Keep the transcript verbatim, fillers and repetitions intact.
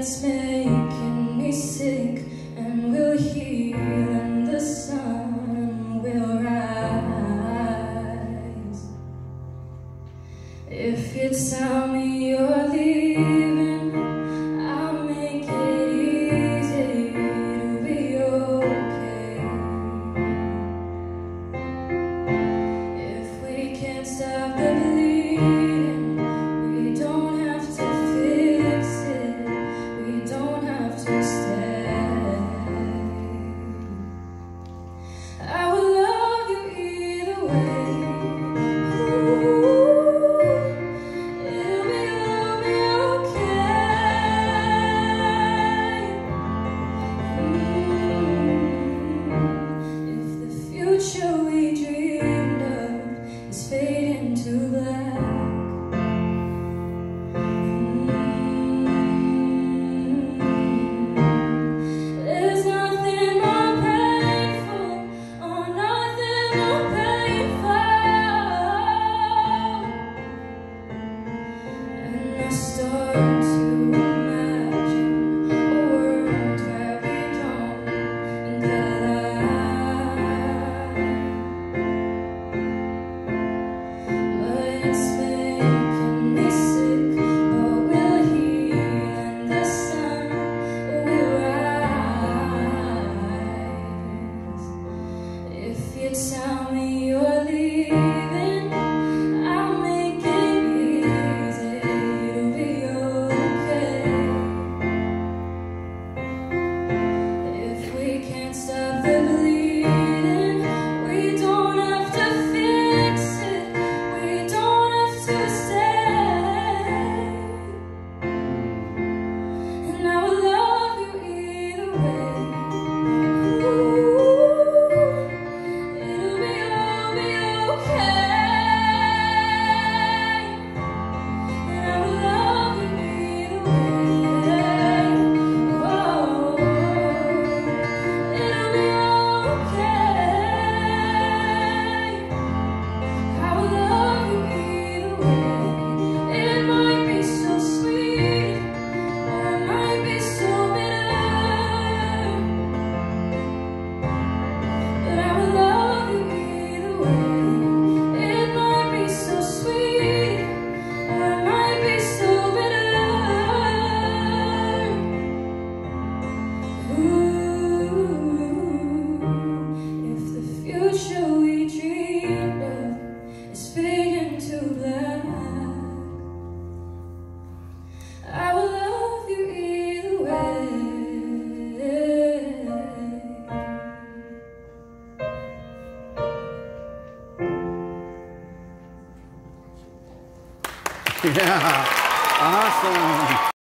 it's making me sick, and we'll heal and the sun will rise. If you tell me you're leaving, I'll make it easy to be okay. If we can't stop the bleeding, we don't have to fix it, we don't have to stay. I will love you either way. Ooh, it'll be, it'll be okay. Mm, if the future we dreamed of is fading to black, there's nothing more painful, oh, nothing more painful. And I start to imagine a world where we don't collide. But it's making me sick, but we'll heal and the sun will rise. If you tell me you're leaving, I'll make it easy to be okay. If we can't stop the bleeding, we don't have to fix it, we don't have to stay. And I will love you either way. Ooh, it'll be, it'll be okay. And I will love you either way. Whoa, it'll be okay. I will love you either way. It might be so sweet, or it might be so bitter, but I will love you either way. It might be so sweet, or it might be so bitter. Ooh, if the future we dreamed of is fading to black, I will love you either way. Yeah, awesome.